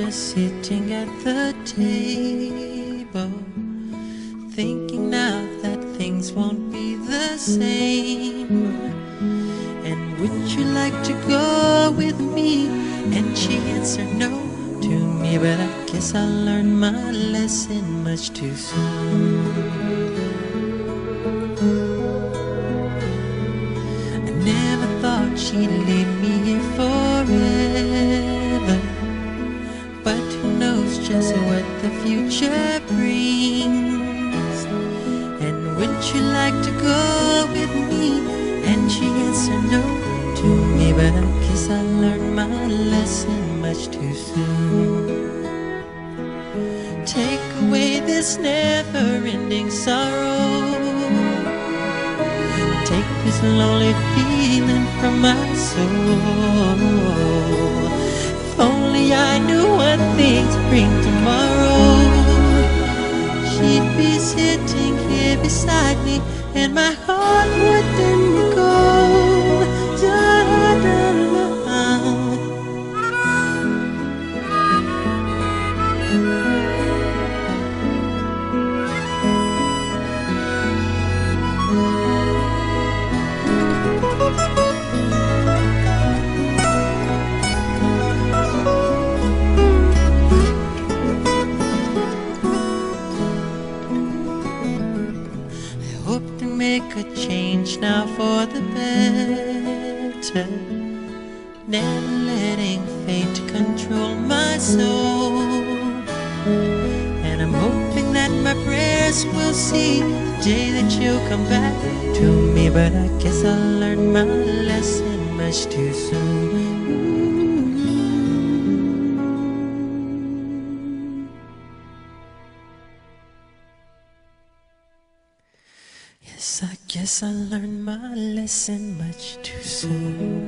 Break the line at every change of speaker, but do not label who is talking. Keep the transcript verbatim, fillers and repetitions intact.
just sitting at the table, thinking now that things won't be the same. And would you like to go with me? And she answered no to me, but I guess I learned my lesson much too soon. I never thought she'd leave me here forever, but who knows just what the future brings. And would you like to go with me? And she answered no to me, but I guess I learned my lesson much too soon. Take away this never-ending sorrow, take this lonely feeling from my soul. If only I knew what things bring tomorrow, she'd be sitting here beside me, and my heart wouldn't go. Da, da, da. Make a change now for the better, never letting fate control my soul. And I'm hoping that my prayers will see the day that you'll come back to me, but I guess I learned my lesson much too soon. Yes, I guess I learned my lesson much too soon.